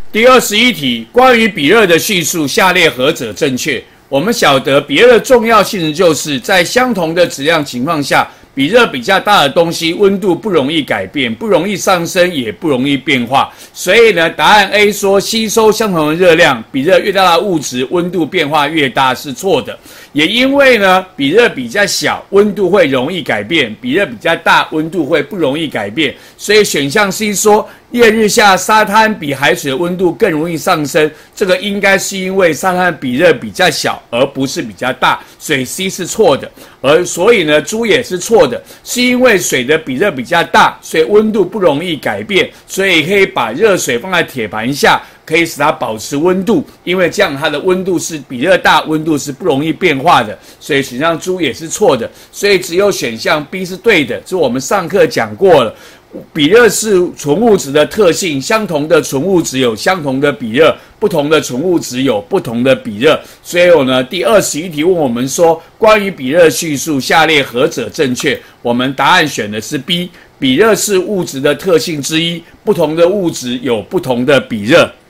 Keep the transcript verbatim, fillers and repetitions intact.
第二十一题，关于比热的叙述，下列何者正确？我们晓得比热的重要性质就是在相同的质量情况下，比热比较大的东西温度不容易改变，不容易上升，也不容易变化。所以呢，答案 A 说吸收相同的热量，比热越大的物质温度变化越大是错的。也因为呢，比热比较小，温度会容易改变；比热比较大，温度会不容易改变。所以选项 C 说烈日下沙滩比海水的温度更容易上升，这个应该是因为沙滩比热比较小，而不是比较大，所以 C 是错的。而所以呢，猪也是错的，是因为水的比热比较大，所以温度不容易改变，所以可以把热水放在铁盘下，可以使它保持温度，因为这样它的温度是比热大，温度是不容易变化的，所以选项猪也是错的，所以只有选项 B 是对的，这我们上课讲过了。比热是纯物质的特性，相同的纯物质有相同的比热，不同的纯物质有不同的比热。所以我呢，第二十一题问我们说，关于比热叙述，下列何者正确？我们答案选的是 B， 比热是物质的特性之一，不同的物质有不同的比热。